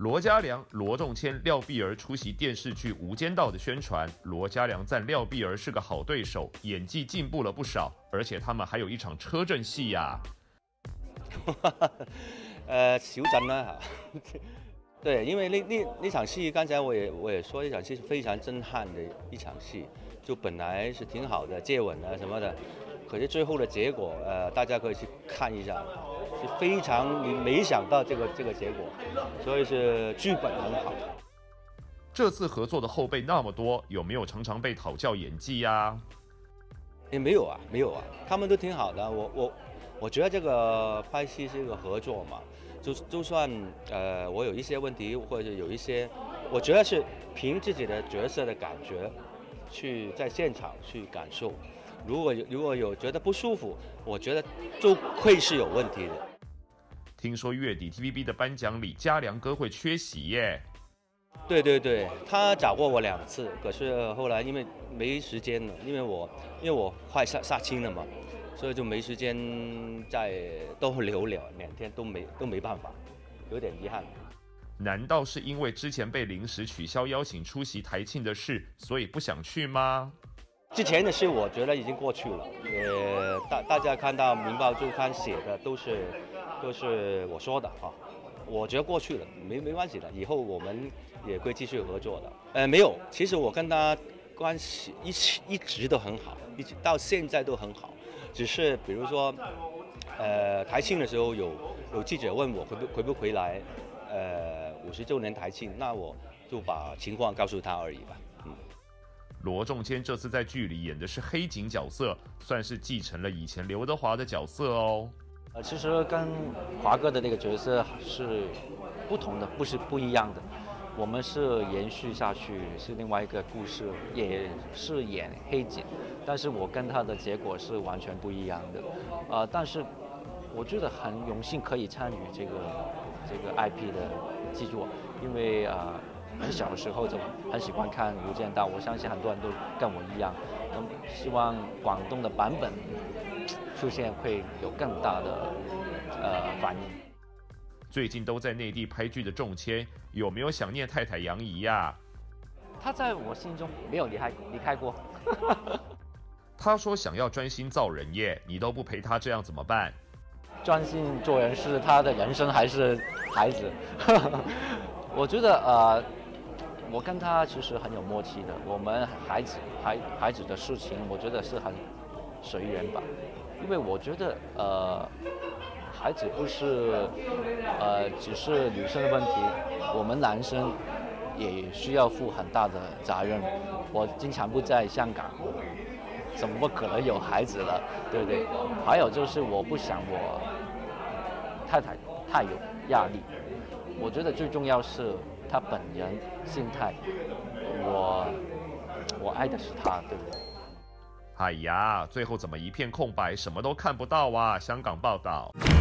罗嘉良、罗仲谦、廖碧儿出席电视剧《无间道》的宣传，罗嘉良赞廖碧儿是个好对手，演技进步了不少，而且他们还有一场车震戏呀。 小震啦吓，对，因为那场戏，刚才我也说，那场戏是非常震撼的一场戏，就本来是挺好的，接吻啊什么的，可是最后的结果，大家可以去看一下，是非常你没想到这个结果，所以是剧本很好。 这次合作的后辈那么多，有没有常常被讨教演技呀？ 也没有啊，他们都挺好的。我觉得这个拍戏是一个合作嘛，就算我有一些问题，或者有一些，我觉得是凭自己的角色的感觉，去在现场去感受。如果有觉得不舒服，我觉得就会是有问题的。 听说月底 TVB 的颁奖礼，嘉良哥会缺席耶。 对，他找过我2次，可是后来因为没时间了，因为我快杀青了嘛。所以就没时间再多留2天，都没办法，有点遗憾。 难道是因为之前被临时取消邀请出席台庆的事，所以不想去吗？ 之前的事我觉得已经过去了，大家看到《明报周刊》写的都是我说的啊，我觉得过去了，没关系的，以后我们也会继续合作的。没有，其实我跟他关系一直都很好，一直到现在都很好。只是比如说，台庆的时候有记者问我回不回来，50周年台庆，那我就把情况告诉他而已吧。 罗仲谦这次在剧里演的是黑警角色，算是继承了以前刘德华的角色哦。 其实跟华哥的那个角色是不同的，不一样的。我们是延续下去，是另外一个故事，也是演黑警，但是我跟他的结果是完全不一样的。但是我觉得很荣幸可以参与这个 IP 的制作，因为很小的时候就很喜欢看《无间道》，我相信很多人都跟我一样，希望广东的版本出现会有更大的反应。 最近都在内地拍剧的仲谦，有没有想念太太杨怡呀？ 他在我心中没有离开过。 他说想要专心造人耶，你都不陪他，这样怎么办？ 专心做人是他的人生还是孩子？我觉得我跟他其实很有默契的。我们孩子的事情，我觉得是很随缘吧，因为我觉得孩子不是只是女生的问题，我们男生也需要负很大的责任。我经常不在香港，怎么可能有孩子了，对不对？还有就是我不想我太太太有压力，我觉得最重要是她本人心态，我爱的是她，对不对？ 哎呀，最后怎么一片空白，什么都看不到啊？香港报道。